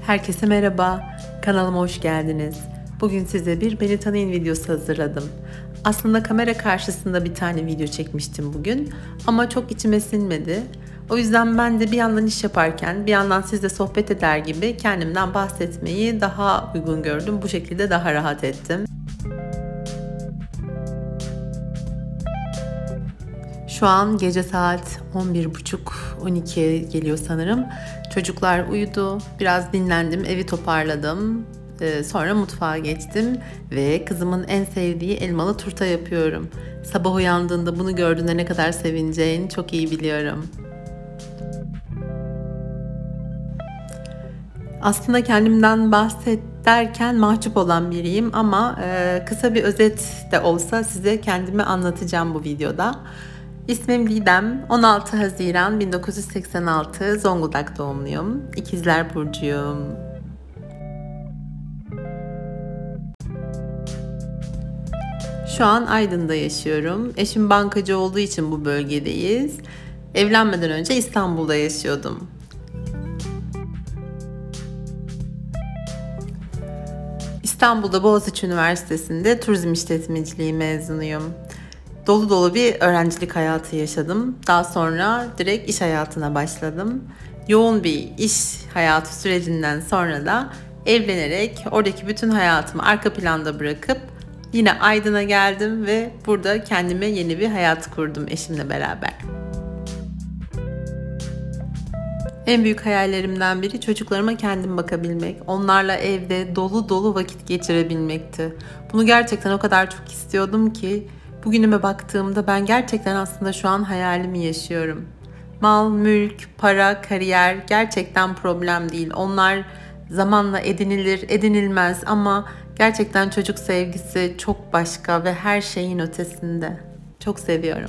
Herkese merhaba, kanalıma hoş geldiniz. Bugün size bir beni tanıyın videosu hazırladım. Aslında kamera karşısında bir tane video çekmiştim bugün ama çok içime sinmedi. O yüzden ben de bir yandan iş yaparken bir yandan sizle sohbet eder gibi kendimden bahsetmeyi daha uygun gördüm. Bu şekilde daha rahat ettim. Şu an gece saat 11.30-12'ye geliyor sanırım. Çocuklar uyudu. Biraz dinlendim, evi toparladım. Sonra mutfağa geçtim ve kızımın en sevdiği elmalı turta yapıyorum. Sabah uyandığında bunu gördüğünde ne kadar sevineceğini çok iyi biliyorum. Aslında kendimden bahset derken mahcup olan biriyim ama kısa bir özet de olsa size kendimi anlatacağım bu videoda. İsmim Didem, 16 Haziran 1986 Zonguldak doğumluyum, İkizler Burcu'yum. Şu an Aydın'da yaşıyorum. Eşim bankacı olduğu için bu bölgedeyiz. Evlenmeden önce İstanbul'da yaşıyordum. İstanbul'da Boğaziçi Üniversitesi'nde turizm işletmeciliği mezunuyum. Dolu dolu bir öğrencilik hayatı yaşadım. Daha sonra direkt iş hayatına başladım. Yoğun bir iş hayatı sürecinden sonra da evlenerek oradaki bütün hayatımı arka planda bırakıp yine Aydın'a geldim ve burada kendime yeni bir hayat kurdum eşimle beraber. En büyük hayallerimden biri çocuklarıma kendim bakabilmek, onlarla evde dolu dolu vakit geçirebilmekti. Bunu gerçekten o kadar çok istiyordum ki bugünüme baktığımda ben gerçekten aslında şu an hayalimi yaşıyorum. Mal, mülk, para, kariyer gerçekten problem değil. Onlar zamanla edinilir, edinilmez ama gerçekten çocuk sevgisi çok başka ve her şeyin ötesinde. Çok seviyorum.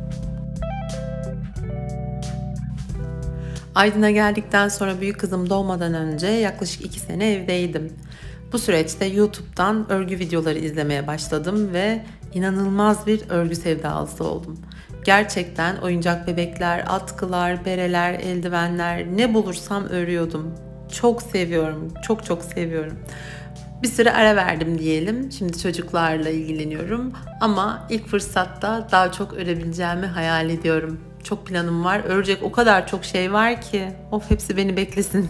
Aydın'a geldikten sonra büyük kızım doğmadan önce yaklaşık 2 sene evdeydim. Bu süreçte YouTube'dan örgü videoları izlemeye başladım ve inanılmaz bir örgü sevdalısı oldum. Gerçekten oyuncak bebekler, atkılar, bereler, eldivenler ne bulursam örüyordum. Çok seviyorum, çok çok seviyorum. Bir süre ara verdim diyelim. Şimdi çocuklarla ilgileniyorum ama ilk fırsatta daha çok örebileceğimi hayal ediyorum. Çok planım var. Örecek o kadar çok şey var ki. Of, hepsi beni beklesin.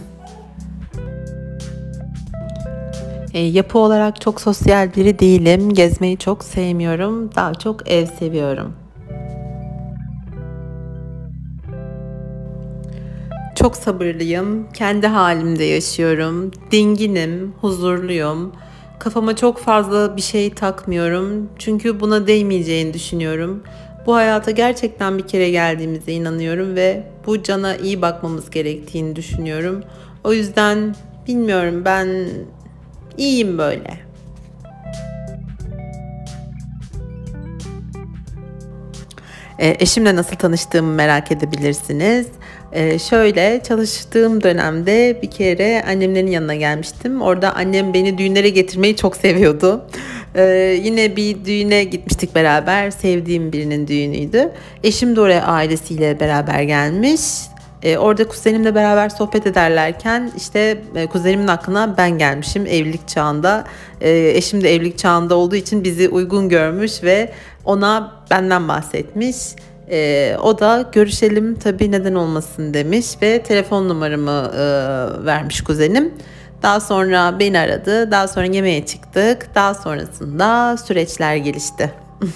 Yapı olarak çok sosyal biri değilim. Gezmeyi çok sevmiyorum. Daha çok ev seviyorum. Çok sabırlıyım. Kendi halimde yaşıyorum. Dinginim, huzurluyum. Kafama çok fazla bir şey takmıyorum. Çünkü buna değmeyeceğini düşünüyorum. Bu hayata gerçekten bir kere geldiğimize inanıyorum ve bu cana iyi bakmamız gerektiğini düşünüyorum. O yüzden bilmiyorum, ben iyiyim böyle. Eşimle nasıl tanıştığımı merak edebilirsiniz. Şöyle, çalıştığım dönemde bir kere annemlerin yanına gelmiştim. Orada annem beni düğünlere getirmeyi çok seviyordu. Yine bir düğüne gitmiştik beraber. Sevdiğim birinin düğünüydü. Eşim de oraya ailesiyle beraber gelmiş. Orada kuzenimle beraber sohbet ederlerken işte kuzenimin aklına ben gelmişim evlilik çağında. Eşim de evlilik çağında olduğu için bizi uygun görmüş ve ona benden bahsetmiş. O da görüşelim tabii, neden olmasın demiş ve telefon numaramı vermiş kuzenim. Daha sonra beni aradı. Daha sonra yemeğe çıktık. Daha sonrasında süreçler gelişti.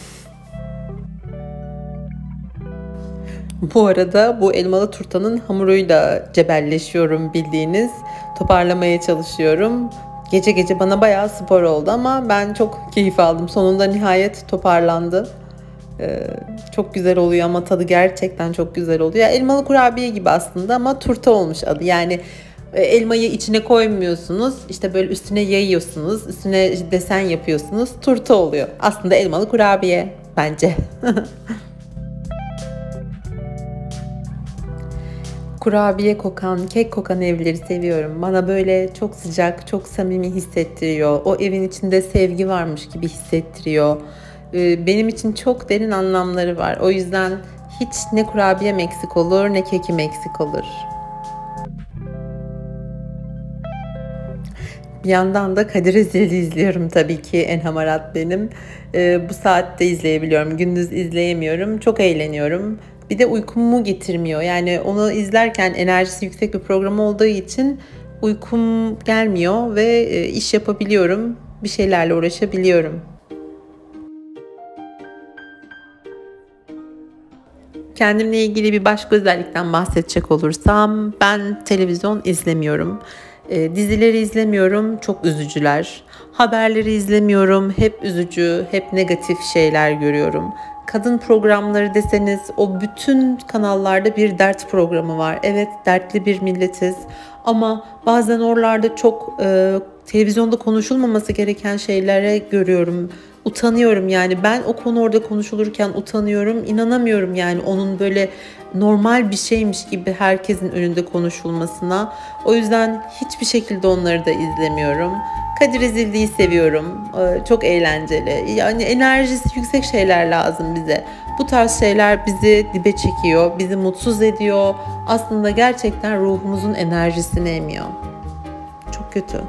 Bu arada bu elmalı turtanın hamuruyla cebelleşiyorum bildiğiniz. Toparlamaya çalışıyorum. Gece gece bana bayağı spor oldu ama ben çok keyif aldım. Sonunda nihayet toparlandı. Çok güzel oluyor ama tadı gerçekten çok güzel oluyor. Elmalı kurabiye gibi aslında ama turta olmuş adı. Yani elmayı içine koymuyorsunuz. İşte böyle üstüne yayıyorsunuz. Üstüne desen yapıyorsunuz. Turta oluyor. Aslında elmalı kurabiye bence. Kurabiye kokan, kek kokan evleri seviyorum. Bana böyle çok sıcak, çok samimi hissettiriyor. O evin içinde sevgi varmış gibi hissettiriyor. Benim için çok derin anlamları var. O yüzden hiç ne kurabiyem eksik olur ne kekim eksik olur. Bir yandan da Kadir Ezil'i izliyorum tabii ki, en hamarat benim. Bu saatte izleyebiliyorum, gündüz izleyemiyorum. Çok eğleniyorum. Bir de uykumu getirmiyor. Yani onu izlerken enerjisi yüksek bir program olduğu için uykum gelmiyor ve iş yapabiliyorum, bir şeylerle uğraşabiliyorum. Kendimle ilgili bir başka özellikten bahsedecek olursam ben televizyon izlemiyorum. Dizileri izlemiyorum, çok üzücüler. Haberleri izlemiyorum, hep üzücü, hep negatif şeyler görüyorum. Kadın programları deseniz o bütün kanallarda bir dert programı var. Evet, dertli bir milletiz ama bazen oralarda çok televizyonda konuşulmaması gereken şeylere görüyorum. Utanıyorum, yani ben o konu orada konuşulurken utanıyorum. İnanamıyorum yani onun böyle normal bir şeymiş gibi herkesin önünde konuşulmasına. O yüzden hiçbir şekilde onları da izlemiyorum. Kadir Ezildi'yi seviyorum. Çok eğlenceli. Yani enerjisi yüksek şeyler lazım bize. Bu tarz şeyler bizi dibe çekiyor, bizi mutsuz ediyor. Aslında gerçekten ruhumuzun enerjisini emiyor. Çok kötü.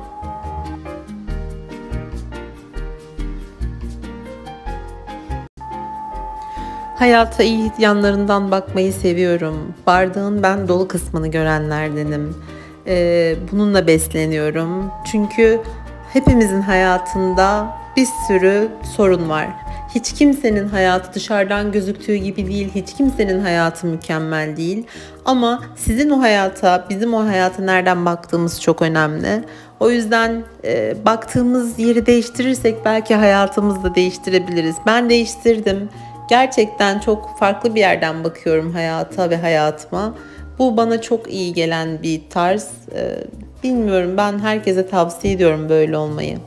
Hayata iyi yanlarından bakmayı seviyorum. Bardağın ben dolu kısmını görenlerdenim. Bununla besleniyorum. Çünkü hepimizin hayatında bir sürü sorun var. Hiç kimsenin hayatı dışarıdan gözüktüğü gibi değil. Hiç kimsenin hayatı mükemmel değil. Ama sizin o hayata, bizim o hayata nereden baktığımız çok önemli. O yüzden baktığımız yeri değiştirirsek belki hayatımızı da değiştirebiliriz. Ben değiştirdim. Gerçekten çok farklı bir yerden bakıyorum hayata ve hayatıma. Bu bana çok iyi gelen bir tarz. Bilmiyorum, ben herkese tavsiye ediyorum böyle olmayı.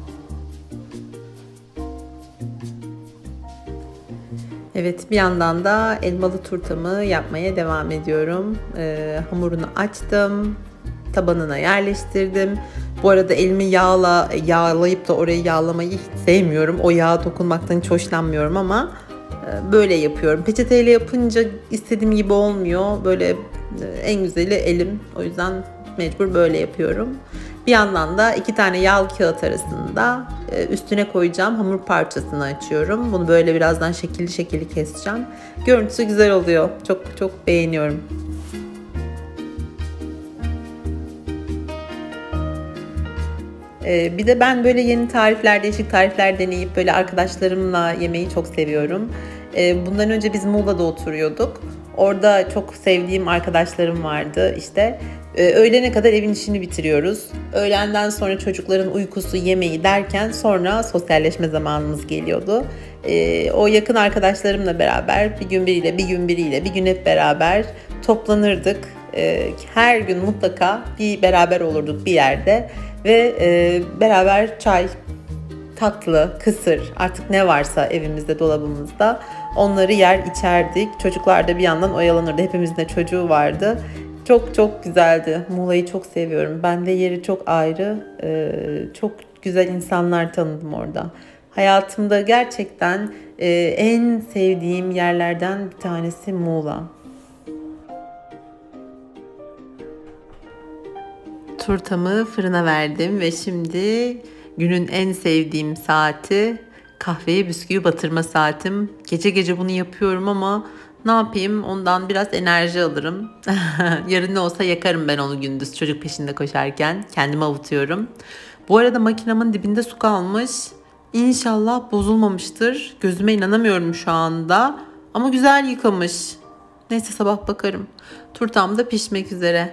Evet, bir yandan da elmalı turtamı yapmaya devam ediyorum. Hamurunu açtım, tabanına yerleştirdim. Bu arada elimi yağlayıp da orayı yağlamayı hiç sevmiyorum. O yağa dokunmaktan hiç hoşlanmıyorum ama böyle yapıyorum. Peçeteyle yapınca istediğim gibi olmuyor. Böyle en güzeli elim. O yüzden mecbur böyle yapıyorum. Bir yandan da 2 tane yağlı kağıt arasında üstüne koyacağım hamur parçasını açıyorum. Bunu böyle birazdan şekilli şekilli keseceğim. Görüntüsü güzel oluyor. Çok çok beğeniyorum. Bir de ben böyle yeni tarifler, değişik tarifler deneyip böyle arkadaşlarımla yemeği çok seviyorum. Bundan önce biz Muğla'da oturuyorduk. Orada çok sevdiğim arkadaşlarım vardı işte. Öğlene kadar evin işini bitiriyoruz. Öğlenden sonra çocukların uykusu, yemeği derken sonra sosyalleşme zamanımız geliyordu. O yakın arkadaşlarımla beraber bir gün biriyle, bir gün biriyle, bir gün hep beraber toplanırdık. Her gün mutlaka bir beraber olurduk bir yerde ve beraber çay, tatlı, kısır, artık ne varsa evimizde, dolabımızda onları yer içerdik. Çocuklar da bir yandan oyalanırdı. Hepimizin de çocuğu vardı. Çok çok güzeldi. Muğla'yı çok seviyorum. Ben de yeri çok ayrı. Çok güzel insanlar tanıdım orada. Hayatımda gerçekten en sevdiğim yerlerden bir tanesi Muğla. Turtamı fırına verdim ve şimdi günün en sevdiğim saati, kahveye bisküvi batırma saatim. Gece gece bunu yapıyorum ama ne yapayım, ondan biraz enerji alırım. Yarın ne olsa yakarım ben onu gündüz çocuk peşinde koşarken. Kendimi avutuyorum. Bu arada makinamın dibinde su kalmış. İnşallah bozulmamıştır. Gözüme inanamıyorum şu anda. Ama güzel yıkamış. Neyse, sabah bakarım. Turtam da pişmek üzere.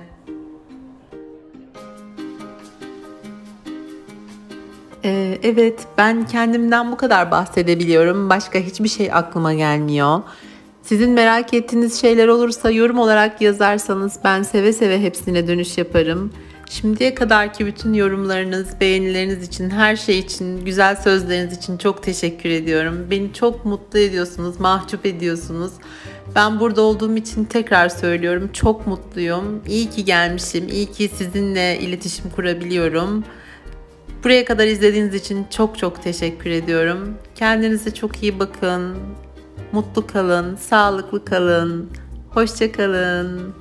Evet, ben kendimden bu kadar bahsedebiliyorum. Başka hiçbir şey aklıma gelmiyor. Sizin merak ettiğiniz şeyler olursa yorum olarak yazarsanız ben seve seve hepsine dönüş yaparım. Şimdiye kadarki bütün yorumlarınız, beğenileriniz için, her şey için, güzel sözleriniz için çok teşekkür ediyorum. Beni çok mutlu ediyorsunuz, mahcup ediyorsunuz. Ben burada olduğum için tekrar söylüyorum, çok mutluyum. İyi ki gelmişim, iyi ki sizinle iletişim kurabiliyorum. Buraya kadar izlediğiniz için çok çok teşekkür ediyorum. Kendinize çok iyi bakın. Mutlu kalın, sağlıklı kalın. Hoşça kalın.